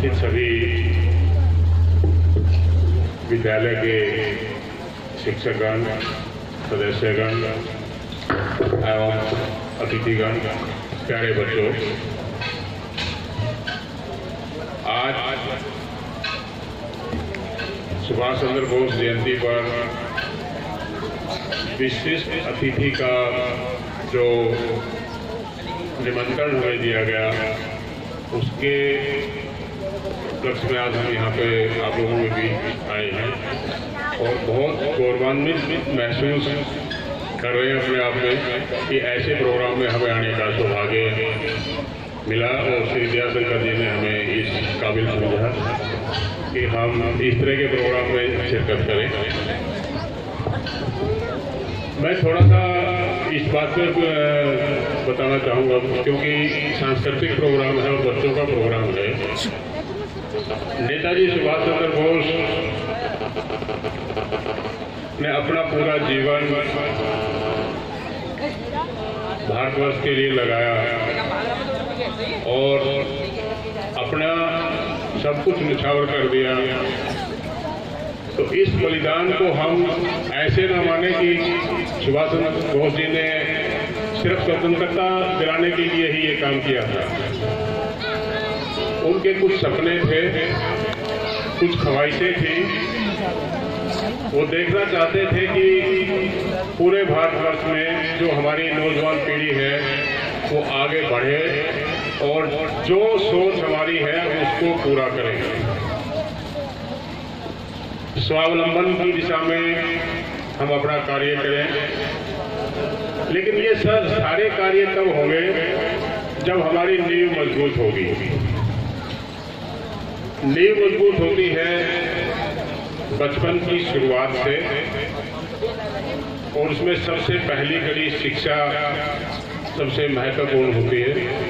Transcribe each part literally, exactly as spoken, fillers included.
उपस्थित सभी विद्यालय के शिक्षकगण, सदस्यगण एवं अतिथिगण, प्यारे बच्चों, आज सुभाष चंद्र बोस जयंती पर विशिष्ट अतिथि का जो निमंत्रण हमें दिया गया, उसके उपलक्ष्य में आज हम यहाँ पे आप लोगों के बीच आए हैं और बहुत गौरवान्वित महसूस कर रहे हैं अपने आप में कि ऐसे प्रोग्राम में हमें आने का सौभाग्य मिला और श्री दयाशंकर जी ने हमें इस काबिल समझा कि हम इस तरह के प्रोग्राम में शिरकत करें। मैं थोड़ा सा इस बात पर बताना चाहूँगा क्योंकि सांस्कृतिक प्रोग्राम है और बच्चों का प्रोग्राम है। नेताजी सुभाष चंद्र बोस ने अपना पूरा जीवन भारतवर्ष के लिए लगाया और अपना सब कुछ निछावर कर दिया। तो इस बलिदान को हम ऐसे न माने कि सुभाष चंद्र बोस जी ने सिर्फ स्वतंत्रता दिलाने के लिए ही ये काम किया था। उनके कुछ सपने थे, कुछ ख्वाहिशें थी। वो देखना चाहते थे कि पूरे भारतवर्ष में जो हमारी नौजवान पीढ़ी है वो आगे बढ़े और जो सोच हमारी है उसको पूरा करें। स्वावलंबन की दिशा में हम अपना कार्य करें, लेकिन ये सब सारे कार्य तब होंगे जब हमारी नींव मजबूत होगी। नींव मजबूत होती है बचपन की शुरुआत से और उसमें सबसे पहली कड़ी शिक्षा सबसे महत्वपूर्ण होती है।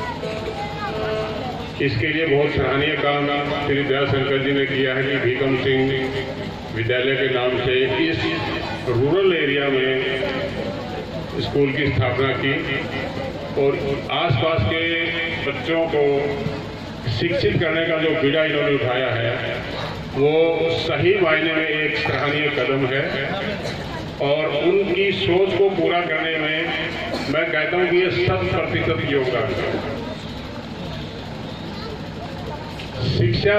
इसके लिए बहुत सराहनीय काम श्री दयाशंकर जी ने किया है कि भीकम सिंह विद्यालय के नाम से इस रूरल एरिया में स्कूल की स्थापना की और आसपास के बच्चों को शिक्षित करने का जो बीड़ा इन्होंने उठाया है वो सही मायने में एक सराहनीय कदम है और उनकी सोच को पूरा करने में मैं कहता हूं कि ये शत प्रतिशत योगदान है। शिक्षा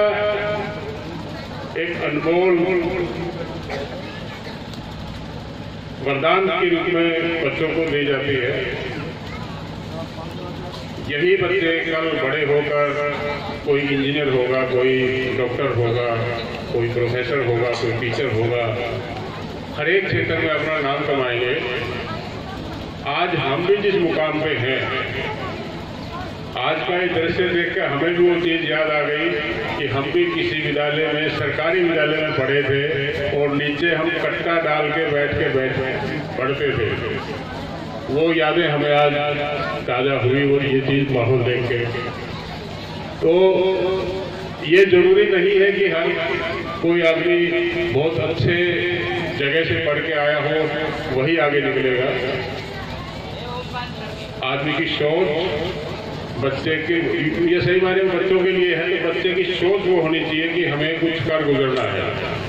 एक अनमोल वरदान के रूप में बच्चों को दी जाती है। यही बच्चे कल बड़े होकर कोई इंजीनियर होगा, कोई डॉक्टर होगा, कोई प्रोफेसर होगा, कोई टीचर होगा, हर एक क्षेत्र में अपना नाम कमाएंगे। आज हम भी जिस मुकाम पे हैं, आज का ये दृश्य देखकर हमें भी वो चीज़ याद आ गई कि हम भी किसी विद्यालय में, सरकारी विद्यालय में पढ़े थे और नीचे हम कट्टा डाल के बैठ के बैठ पढ़ते थे। वो यादें हमें आज ताज़ा हुई और ये चीज़ माहौल देख के। तो ये जरूरी नहीं है कि हर कोई आदमी बहुत अच्छे जगह से पढ़ के आया हो वही आगे निकलेगा। आदमी की सोच बच्चे के, ये सही मायने में बच्चों के लिए है, तो बच्चे की सोच वो होनी चाहिए कि हमें कुछ कर गुजरना है।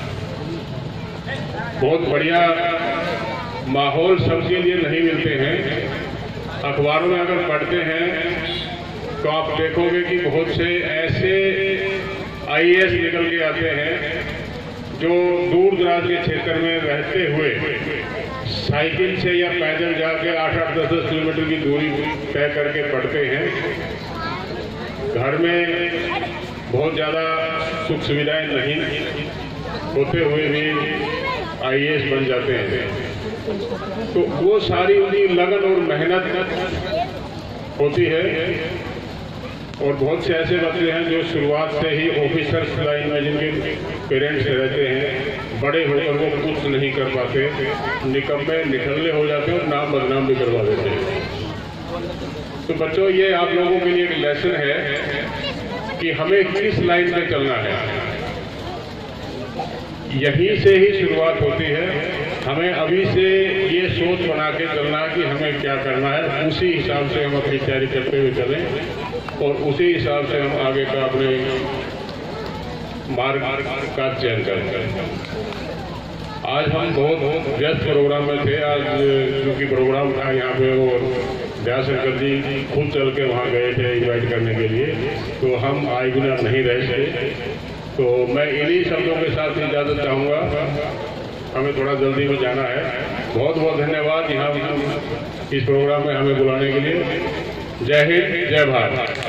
बहुत बढ़िया माहौल सबके लिए नहीं मिलते हैं। अखबारों में अगर पढ़ते हैं तो आप देखोगे कि बहुत से ऐसे आई ए एस निकल के आते हैं जो दूर दराज के क्षेत्र में रहते हुए साइकिल से या पैदल जाके आठ आठ दस दस किलोमीटर की दूरी तय करके पढ़ते हैं। घर में बहुत ज़्यादा सुख सुविधाएं नहीं होते हुए भी आई ए एस बन जाते हैं। तो वो सारी उनकी लगन और मेहनत होती है। और बहुत से ऐसे बच्चे हैं जो शुरुआत से ही ऑफिसर्स लाइन में, जिनके पेरेंट्स रहते हैं, बड़े होकर वो कुछ नहीं कर पाते, निकम्मे निठल्ले हो जाते हैं और नाम बदनाम भी करवा देते हैं। तो बच्चों, ये आप लोगों के लिए एक लेसन है कि हमें किस लाइन में चलना है। यहीं से ही शुरुआत होती है। हमें अभी से ये सोच बना के चलना कि हमें क्या करना है, उसी हिसाब से हम अपनी तैयारी करते हुए चलें। और उसी हिसाब से हम आगे का अपने मार्ग का चयन करेंगे। आज हम बहुत व्यस्त प्रोग्राम में थे। आज क्योंकि प्रोग्राम था यहाँ पे वो दयाशंकर जी खुद चल के वहाँ गए थे इन्वाइट करने के लिए, तो हम आए बिना नहीं रह सके। तो मैं इन्हीं शब्दों के साथ इजाज़त चाहूँगा, हमें थोड़ा जल्दी में जाना है। बहुत बहुत धन्यवाद यहाँ इस प्रोग्राम में हमें बुलाने के लिए। जय हिंद, जय भारत।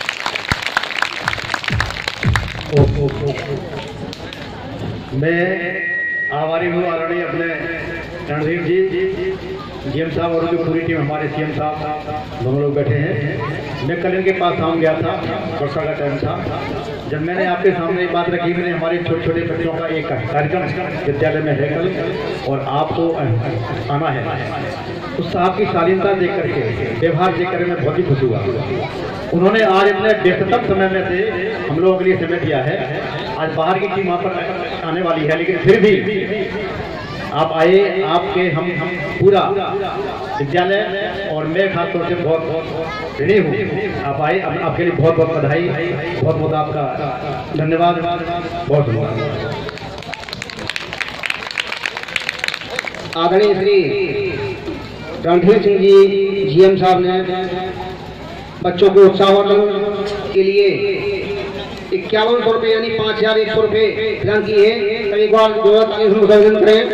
मैं आभारी हूँ आदरणीय अपने रणधीर जी, जीएम साहब और उनकी पूरी टीम, हमारे सीएम साहब दोनों लोग बैठे हैं। मैं कल इनके पास शाम गया था, वर्षा का टाइम था। जब मैंने आपके सामने बात रखी, मैंने हमारे छोटे छोटे बच्चों का एक कार्यक्रम विद्यालय में है कल और आपको आना है, उस साहब की शालीनता देख करके, व्यवहार देख कर मैं बहुत ही खुश हुआ। उन्होंने आज इतने व्यस्ततम समय में से हम लोगों के लिए समय दिया है। आज बाहर की टीम वहाँ पर आने वाली है, लेकिन फिर भी आप आए, आपके हम हम पूरा विद्यालय और मैं खासतौर से बहुत बहुत ऋणी हूँ। आप आए, आपके लिए बहुत बहुत बधाई, बहुत बहुत आपका धन्यवाद, बहुत धन्यवाद। आदरणीय श्री रणधीर सिंह जी जीएम साहब ने बच्चों को उत्साहवर्धन के लिए इक्यावन सौ रुपये यानी पाँच हजार एक सौ रुपये प्रदान किए हैं। तो एक बार जोरदार करें।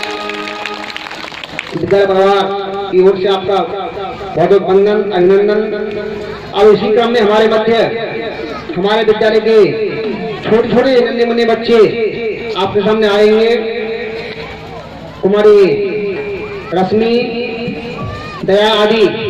विद्यालय परिवार की ओर से आपका बहुत बहुत वंदन, अभिनंदन। और इसी क्रम में हमारे मध्य हमारे विद्यालय के छोटे छोटे नन्हे मुन्ने बच्चे आपके सामने आएंगे। कुमारी रश्मि, दया आदि